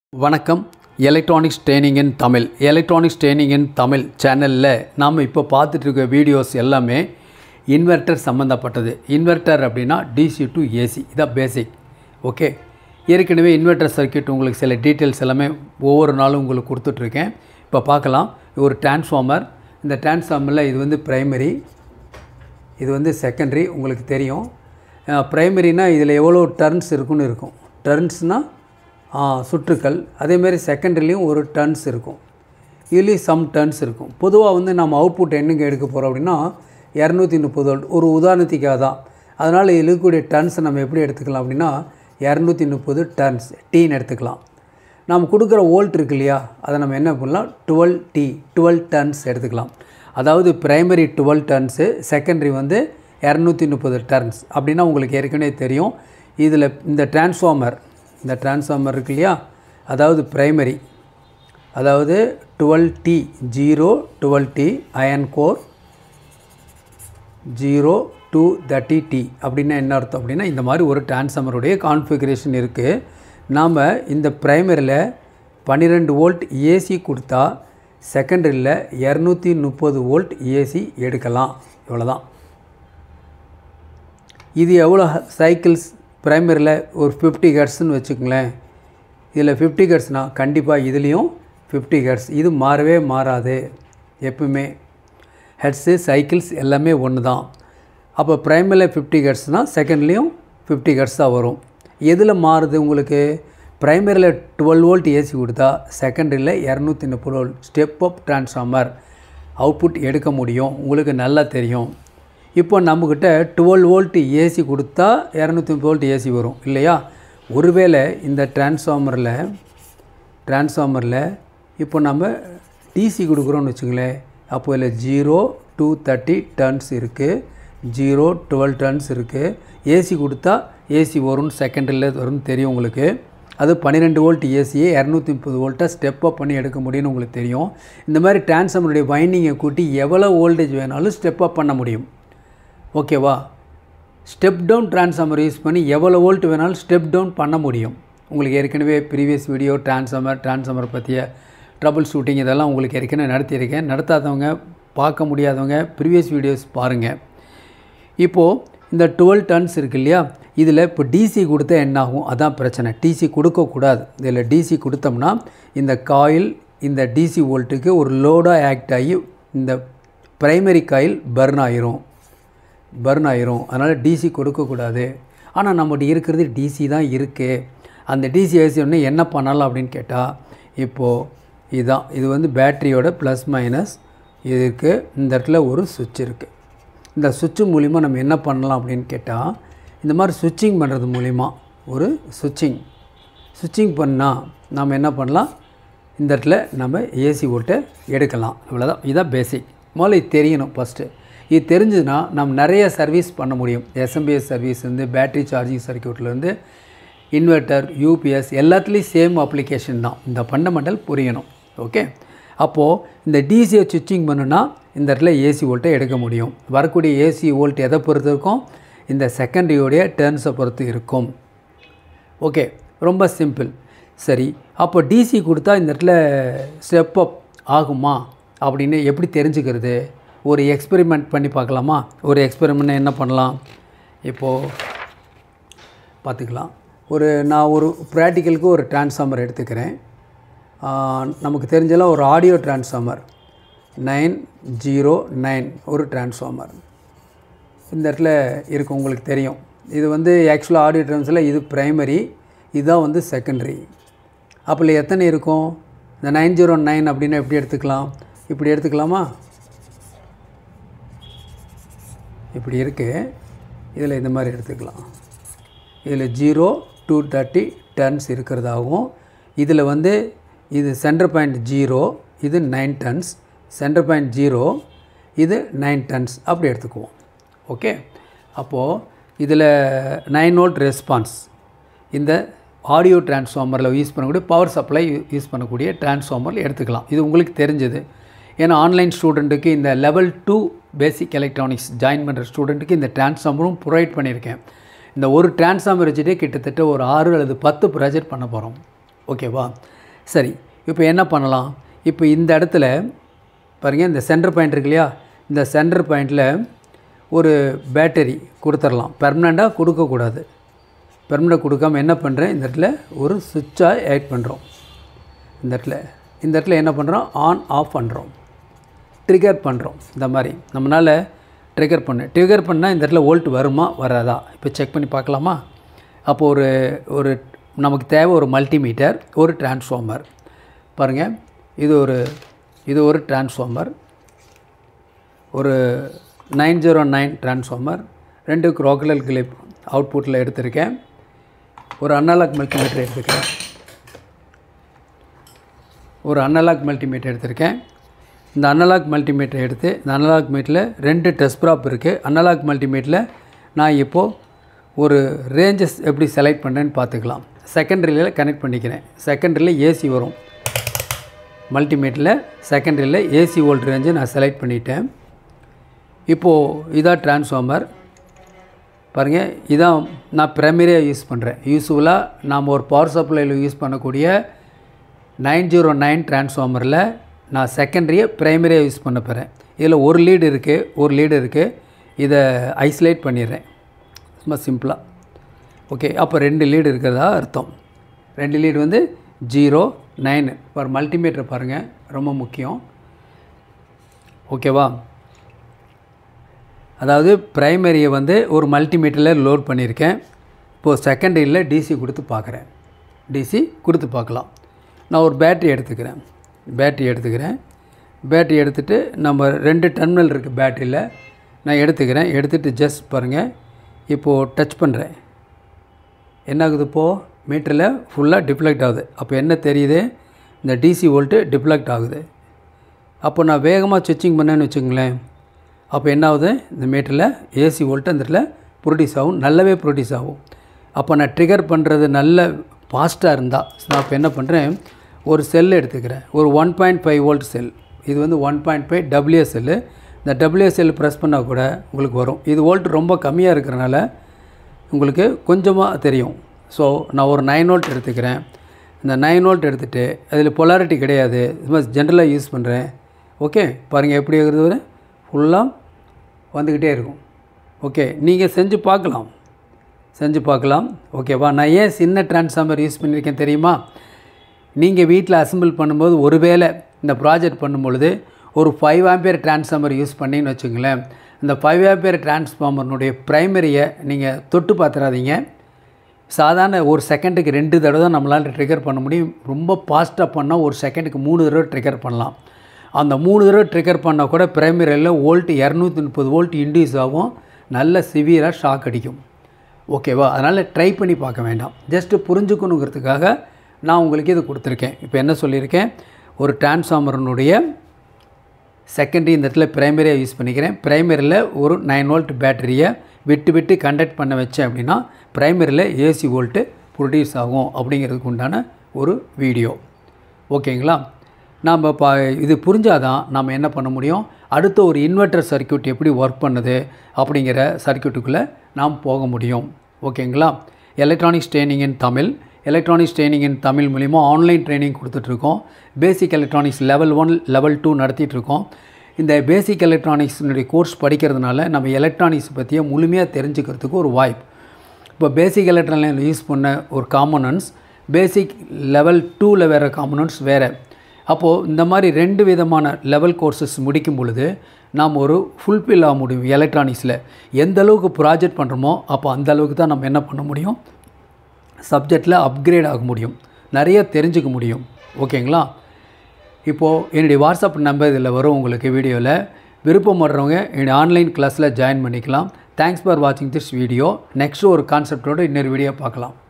வணக்கம். Electronics training இன் தமிழ் சேனலில் நாம் இப்போ பார்த்துட்டு இருக்க வீடியோஸ் எல்லாமே இன்வெர்ட்டர் சம்மந்தப்பட்டது. இன்வெர்ட்டர் அப்படின்னா டிசி டு ஏசி, இதான் பேசிக். ஓகே, ஏற்கனவே இன்வெர்ட்டர் சர்க்யூட் உங்களுக்கு சில டீட்டெயில்ஸ் எல்லாமே ஒவ்வொரு நாளும் உங்களுக்கு கொடுத்துட்ருக்கேன். இப்போ பார்க்கலாம். ஒரு டிரான்ஸ்ஃபார்மர், இந்த டிரான்ஸ்ஃபார்மரில் இது வந்து ப்ரைமரி, இது வந்து செகண்டரி. உங்களுக்கு தெரியும் ப்ரைமரினா இதில் எவ்வளோ டர்ன்ஸ் இருக்குன்னு இருக்கும். டர்ன்ஸ்னால் சுற்றுக்கள். அதேமாரி செகண்டரிலையும் ஒரு டர்ன்ஸ் இருக்கும், இதுலேயும் சம் டர்ன்ஸ் இருக்கும். பொதுவாக வந்து நம்ம அவுட்புட் என்னங்க எடுக்க போகிறோம் அப்படின்னா 230 வோல்ட். ஒரு உதாரணத்துக்காக தான். அதனால் இதில் இருக்கக்கூடிய டர்ன்ஸை நம்ம எப்படி எடுத்துக்கலாம் அப்படின்னா 230 டர்ன்ஸ் டீன்னு எடுத்துக்கலாம். நம்ம கொடுக்குற வோல்ட் இருக்கு இல்லையா, அதை நம்ம என்ன பண்ணலாம் 12 டர்ன்ஸ் எடுத்துக்கலாம். அதாவது ப்ரைமரி 12 டர்ன்ஸு, செகண்டரி வந்து 230 டர்ன்ஸ் அப்படின்னா உங்களுக்கு ஏற்கனவே தெரியும். இதில் இந்த டிரான்ஸ்ஃபார்மர் இருக்கு இல்லையா, அதாவது ப்ரைமரி, அதாவது 12T 12T iron core 230T அப்படின்னா என்ன அர்த்தம் அப்படின்னா இந்த மாதிரி ஒரு டிரான்ஸ்ஃபார்மருடைய கான்ஃபிகரேஷன் இருக்குது. நாம் இந்த ப்ரைமரியில் 12 வோல்ட் ஏசி கொடுத்தா செகண்டரியில் 230 வோல்ட் ஏசி எடுக்கலாம். இவ்வளோதான். இது எவ்வளோ சைக்கிள்ஸ்? ப்ரைமரியில் ஒரு 50 ஹெர்ட்ஸ்னு வச்சுக்கோங்களேன். இதில் 50 ஹெர்ட்ஸ்னால் கண்டிப்பாக இதுலேயும் 50 ஹெர்ட்ஸ். இது மாறவே மாறாது எப்பவுமே. ஹெர்ட்ஸு சைக்கிள்ஸ் எல்லாமே ஒன்று தான். அப்போ ப்ரைமரியில் 50 ஹெர்ட்ஸ்னால் செகண்ட்லேயும் 50 ஹெர்ட்ஸ் தான் வரும். எதில் மாறுது உங்களுக்கு? ப்ரைமரியில் 12 வோல்ட் ஏசி கொடுத்தா செகண்டரியில் 230 volt step up transformer output எடுக்க முடியும். உங்களுக்கு நல்லா தெரியும். இப்போ நம்மக்கிட்ட 12 வோல்ட் ஏசி கொடுத்தா 230 வோல்ட் ஏசி வரும் இல்லையா? ஒருவேளை இந்த டிரான்ஸ்ஃபார்மரில் இப்போ நம்ம டிசி கொடுக்குறோன்னு வச்சுங்களேன். அப்போ இதில் 0 230 டர்ன்ஸ் இருக்குது, 0 12 டர்ன்ஸ் இருக்குது. ஏசி கொடுத்தா ஏசி வரும்னு செகண்டரியில் வரும்னு தெரியும் உங்களுக்கு. அது 12 வோல்ட் ஏசியை 230 வோல்ட்டாக ஸ்டெப் அப் பண்ணி எடுக்க முடியும்னு உங்களுக்கு தெரியும். இந்த மாதிரி டிரான்ஸ்ஃபார்மருடைய வைண்டிங்கை கூட்டி எவ்வளோ வோல்டேஜ் வேணாலும் ஸ்டெப் அப் பண்ண முடியும். ஓகேவா? ஸ்டெப் டவுன் டிரான்ஸ்ஃபார்மர் யூஸ் பண்ணி எவ்வளோ வோல்ட் வேணாலும் ஸ்டெப் டவுன் பண்ண முடியும். உங்களுக்கு ஏற்கனவே ப்ரீவியஸ் வீடியோ டிரான்ஸ்ஃபார்மர் பற்றிய ட்ரபிள் ஷூட்டிங் இதெல்லாம் உங்களுக்கு ஏற்கனவே நடத்தியிருக்கேன். நடத்தாதவங்க, பார்க்க முடியாதவங்க ப்ரீவியஸ் வீடியோஸ் பாருங்கள். இப்போது இந்த 12 டர்ன்ஸ் இருக்குது இல்லையா, இதில் இப்போ டிசி கொடுத்தா என்னாகும்? அதான் பிரச்சனை. டிசி கொடுக்கக்கூடாது. இதில் டிசி கொடுத்தோம்னா இந்த காயில் இந்த டிசி வோல்ட்டுக்கு ஒரு லோடாக ஆக்ட் ஆகி இந்த ப்ரைமரி காயில் பர்ன் ஆயிரும். அதனால் டிசி கொடுக்கக்கூடாது. ஆனால் நம்மகிட்ட இருக்கிறது டிசி தான் இருக்குது. அந்த டிசி ஏசி ஒன்று என்ன பண்ணலாம் அப்படின்னு கேட்டால், இப்போது இது வந்து பேட்டரியோட ப்ளஸ் மைனஸ் இதுக்கு இந்த இடத்துல ஒரு சுவிட்ச் இருக்குது. இந்த சுவிட்சு மூலிமா நம்ம என்ன பண்ணலாம் அப்படின்னு கேட்டால், இந்த மாதிரி சுவிட்சிங் பண்ணுறது மூலிமா ஒரு சுவிட்சிங் பண்ணால் நம்ம என்ன பண்ணலாம், இந்த இடத்துல நம்ம ஏசி வோல்ட்டை எடுக்கலாம். இவ்வளோதான். இதுதான் பேசிக். முதல்ல இது தெரியணும் ஃபஸ்ட்டு. இது தெரிஞ்சுதுன்னா நம்ம நிறைய சர்வீஸ் பண்ண முடியும். எஸ்எம்பிஎஸ் சர்வீஸ் வந்து பேட்டரி சார்ஜிங் சர்க்யூட்லேருந்து இன்வெர்ட்டர், யூபிஎஸ் எல்லாத்துலேயும் சேம் அப்ளிகேஷன் தான். இந்த ஃபண்டமெண்டல் புரியணும். ஓகே, அப்போது இந்த டிசியை சுவிட்சிங் பண்ணுன்னா இந்த இடத்துல ஏசி வோல்ட்டை எடுக்க முடியும். வரக்கூடிய ஏசி வோல்ட் எதை பொறுத்து இருக்கும்? இந்த செகண்டரியோடைய டர்ன்ஸை பொறுத்து இருக்கும். ஓகே, ரொம்ப சிம்பிள். சரி, அப்போ டிசி கொடுத்தா இந்த இடத்துல ஸ்டெப் அப் ஆகுமா அப்படின்னு எப்படி தெரிஞ்சுக்கிறது? ஒரு எக்ஸ்பெரிமெண்ட் பண்ணி பார்க்கலாமா? ஒரு எக்ஸ்பெரிமெண்ட் என்ன பண்ணலாம் இப்போது பார்த்துக்கலாம். நான் ஒரு ப்ராக்டிக்கலுக்கு ஒரு டிரான்ஸ்ஃபார்மர் எடுத்துக்கிறேன். நமக்கு தெரிஞ்சலாம் ஒரு ஆடியோ டிரான்ஸ்ஃபார்மர் 909 ஒரு டிரான்ஸ்ஃபார்மர் இந்த இடத்துல இருக்கும். உங்களுக்கு தெரியும். இது வந்து ஆக்சுவலாக ஆடியோ டிரான்ஸ்ஃபார்மரில் இது ப்ரைமரி, இதுதான் வந்து செகண்டரி. அப்போ எத்தனை இருக்கும்? இந்த 909 அப்படின்னா எப்படி எடுத்துக்கலாம்? இப்படி எடுத்துக்கலாமா? இப்படி இருக்குது. இதில் இந்த மாதிரி எடுத்துக்கலாம். இதில் 0 230 டர்ன்ஸ் இருக்கிறதாகவும், இதில் வந்து இது சென்டர் பாயிண்ட் 0, இது 9 டர்ன்ஸ், சென்டர் பாயிண்ட் 0, இது 9 டர்ன்ஸ் அப்படி எடுத்துக்குவோம். ஓகே, அப்போது இதில் 9 வோல்ட் ரெஸ்பான்ஸ் இந்த ஆடியோ டிரான்ஸ்ஃபார்மரில் யூஸ் பண்ணக்கூடிய பவர் சப்ளை யூஸ் பண்ணக்கூடிய டிரான்ஸ்ஃபார்மரில் எடுத்துக்கலாம். இது உங்களுக்கு தெரிஞ்சது. ஏன்னா ஆன்லைன் ஸ்டூடெண்ட்டுக்கு இந்த லெவல் 2 பேசிக் எலக்ட்ரானிக்ஸ் ஜாயின் பண்ணுற ஸ்டூடெண்ட்டுக்கு இந்த டிரான்ஸ்ஃபார்மரும் ப்ரொவைட் பண்ணியிருக்கேன். இந்த ஒரு டிரான்ஸ்ஃபார்மர் வச்சுட்டே கிட்டத்தட்ட ஒரு 6 அல்லது 10 ப்ராஜெக்ட் பண்ண போகிறோம். ஓகேவா? சரி, இப்போ என்ன பண்ணலாம்? இப்போ இந்த இடத்துல பாருங்கள், இந்த சென்டர் பாயிண்ட் இருக்கு இல்லையா, இந்த சென்டர் பாயிண்டில் ஒரு பேட்டரி கொடுத்துடலாம். பெர்மனெண்ட்டாக கொடுக்கக்கூடாது. பெர்மனெண்ட் கொடுக்காமல் என்ன பண்ணுறேன், இந்த இடத்துல ஒரு சுவிட்சாக ஆட் பண்ணுறோம். இந்த இடத்துல என்ன பண்ணுறோம், ஆன் ஆஃப் பண்ணுறோம், ட்ரிகர் பண்ணுறோம். இந்த மாதிரி நம்மளால் ட்ரிகர் பண்ணால் இந்த இடத்துல வோல்ட் வருமா வராதா இப்போ செக் பண்ணி பார்க்கலாமா? அப்போது ஒரு நமக்கு தேவை ஒரு மல்டிமீட்டர், ஒரு டிரான்ஸ்ஃபார்மர். பாருங்கள், இது ஒரு டிரான்ஸ்ஃபார்மர், ஒரு 909 டிரான்ஸ்ஃபார்மர், 2 crocodile கிளிப் அவுட்புட்டில் எடுத்திருக்கேன். ஒரு அனலாக் மல்டிமீட்டர் எடுத்திருக்கேன். இந்த அனலாக் மல்டிமீட்டர் எடுத்து இந்த அனலாக் மீட்டரில் 2 டெஸ்ட் ப்ராப் இருக்குது. அனலாக் மல்டிமீட்டரில் நான் இப்போது ஒரு ரேஞ்சஸ் எப்படி செலக்ட் பண்ணுறேன்னு பார்த்துக்கலாம். செகண்டரியில் கனெக்ட் பண்ணிக்கிறேன். செகண்டரியில் ஏசி வரும். மல்டிமீட்டரில் செகண்டரியில் ஏசி வோல்ட் ரேஞ்சை நான் செலக்ட் பண்ணிட்டேன். இப்போது இதான் டிரான்ஸ்ஃபார்மர். பாருங்கள், இதான் நான் ப்ரைமரியாக யூஸ் பண்ணுறேன். யூஸ்ஃபுல்லாக நாம் ஒரு பவர் சப்ளையில் யூஸ் பண்ணக்கூடிய 909 டிரான்ஸ்ஃபார்மரில் நான் செகண்டரியை ப்ரைமரியாக யூஸ் பண்ண போகிறேன். இதில் ஒரு லீடு இருக்குது. இதை ஐசோலேட் பண்ணிடுறேன் சும்மா சிம்பிளாக. ஓகே, அப்போ 2 லீடு இருக்கிறதா அர்த்தம். 2 லீடு வந்து 0, 9. ஒரு மல்டிமீட்டர் பாருங்கள், ரொம்ப முக்கியம். ஓகேவா? அதாவது ப்ரைமரியை வந்து ஒரு மல்டிமீட்டரில் லோட் பண்ணியிருக்கேன். இப்போது செகண்டரியில் டிசி கொடுத்து பார்க்கலாம். நான் ஒரு பேட்ரி எடுத்துக்கிறேன். பேட்ரி எடுத்துகிட்டு நம்ம 2 டெர்மினல் இருக்குது பேட்டரியில். நான் எடுத்துகிட்டு ஜஸ்ட் பாருங்கள், இப்போது டச் பண்ணுறேன். என்ன ஆகுது? இப்போது மீட்டரில் ஃபுல்லாக டிஃப்ளெக்ட் ஆகுது. அப்போ என்ன தெரியுது? இந்த டிசி வோல்ட்டு டிஃப்ளெக்ட் ஆகுது. அப்போ நான் வேகமாக ஸ்விட்சிங் பண்ணேன்னு வச்சுங்களேன், அப்போ என்ன ஆகுது? இந்த மீட்டரில் ஏசி வோல்ட்டு அந்த இடத்துல ப்ரொடியூஸ் ஆகும், நல்லாவே ப்ரொடியூஸ் ஆகும். அப்போ நான் ட்ரிகர் பண்ணுறது நல்ல ஃபாஸ்ட்டாக இருந்தால் நான் இப்போ என்ன பண்ணுறேன், ஒரு செல் எடுத்துக்கிறேன். ஒரு 1.5 வோல்ட் செல். இது வந்து 1.5 WA செல்லு. இந்த WA செல் ப்ரெஸ் பண்ணால் கூட உங்களுக்கு வரும். இது வோல்ட் ரொம்ப கம்மியாக இருக்கிறனால உங்களுக்கு கொஞ்சமாக தெரியும். ஸோ நான் ஒரு 9 வோல்ட் எடுத்துக்கிறேன். இந்த 9 வோல்ட் எடுத்துகிட்டு அதில் பொலாரிட்டி கிடையாது, சும்மா ஜென்ரலாக யூஸ் பண்ணுறேன். ஓகே, பாருங்கள் எப்படி இருக்கிறது, ஃபுல்லாக வந்துக்கிட்டே இருக்கும். ஓகே, நீங்கள் செஞ்சு பார்க்கலாம். ஓகேவா? நான் ஏன் சின்ன டிரான்ஸ்ஃபார்மர் யூஸ் பண்ணியிருக்கேன் தெரியுமா? நீங்கள் வீட்டில் அசம்பிள் பண்ணும்போது ஒருவேளை இந்த ப்ராஜெக்ட் பண்ணும்பொழுது ஒரு 5 ஆம்பியர் டிரான்ஸ்ஃபார்மர் யூஸ் பண்ணிங்கன்னு வச்சுங்களேன், இந்த 5 ஆம்பியர் டிரான்ஸ்ஃபார்மர்னுடைய ப்ரைமரியை நீங்கள் தொட்டு பார்த்துறாதீங்க. சாதாரண ஒரு செகண்டுக்கு 2 தடவை தான் நம்மளால் ட்ரிகர் பண்ண முடியும். ரொம்ப ஃபாஸ்ட்டாக பண்ணால் ஒரு செகண்டுக்கு 3 தடவை ட்ரிகர் பண்ணலாம். அந்த 3 தடவை ட்ரிகர் பண்ணால் கூட ப்ரைமரியில் வோல்ட் 230 வோல்ட் இன்டியூஸ் ஆகும், நல்ல சிவியராக ஷாக் அடிக்கும். ஓகேவா? அதனால் ட்ரை பண்ணி பார்க்க வேண்டாம். ஜஸ்ட்டு புரிஞ்சுக்கணுங்கிறதுக்காக நான் உங்களுக்கு இது கொடுத்துருக்கேன். இப்போ என்ன சொல்லியிருக்கேன், ஒரு டிரான்ஸ்ஃபார்மருடைய செகண்டரி இந்த இடத்துல ப்ரைமரியாக யூஸ் பண்ணிக்கிறேன். ப்ரைமரியில் ஒரு 9 வோல்ட் பேட்டரியை விட்டு கண்டக்ட் பண்ண வச்சேன் அப்படின்னா ப்ரைமரியில் ஏசி வோல்ட்டு ப்ரொடியூஸ் ஆகும் அப்படிங்கிறதுக்கு உண்டான ஒரு வீடியோ. ஓகேங்களா? நாம் இது புரிஞ்சாதான் நாம் என்ன பண்ண முடியும், அடுத்த ஒரு இன்வெர்ட்டர் சர்க்யூட் எப்படி ஒர்க் பண்ணுது அப்படிங்கிற சர்க்யூட்டுக்குள்ளே நாம் போக முடியும். ஓகேங்களா? எலக்ட்ரானிக்ஸ் ட்ரைனிங் இன் தமிழ் மூலிமா ஆன்லைன் ட்ரைனிங் கொடுத்துட்ருக்கோம். பேசிக் எலக்ட்ரானிக்ஸ் லெவல் 1 லெவல் 2 நடத்திட்டுருக்கோம். இந்த பேசிக் எலக்ட்ரானிக்ஸினுடைய கோர்ஸ் படிக்கிறதுனால நம்ம எலக்ட்ரானிக்ஸ் பற்றிய முழுமையாக தெரிஞ்சுக்கிறதுக்கு ஒரு வாய்ப்பு. இப்போ பேசிக் எலக்ட்ரானிக்ஸ் யூஸ் பண்ண ஒரு காம்போனன்ட்ஸ், பேசிக் லெவல் 2ல் வேறு காம்போனன்ட்ஸ் வேறு. அப்போது இந்த மாதிரி 2 விதமான லெவல் கோர்சஸ் முடிக்கும் பொழுது நாம் ஒரு ஃபுல்ஃபில் ஆக முடியும். எலக்ட்ரானிக்ஸில் எந்த அளவுக்கு ப்ராஜெக்ட் பண்ணுறோமோ அப்போ அந்த அளவுக்கு தான் நம்ம என்ன பண்ண முடியும், சப்ஜெக்டில் அப்கிரேட் ஆக முடியும், நிறைய தெரிஞ்சுக்க முடியும். ஓகேங்களா? இப்போது என்னுடைய வாட்ஸ்அப் நம்பர் இதில் வரும் உங்களுக்கு வீடியோவில். விருப்பம் வர்றவங்க என்னுடைய ஆன்லைன் கிளாஸில் ஜாயின் பண்ணிக்கலாம். தேங்க்ஸ் ஃபார் வாட்சிங் திஸ் வீடியோ. நெக்ஸ்ட்டு ஒரு கான்செப்டோடு இன்னொரு வீடியோ பார்க்கலாம்.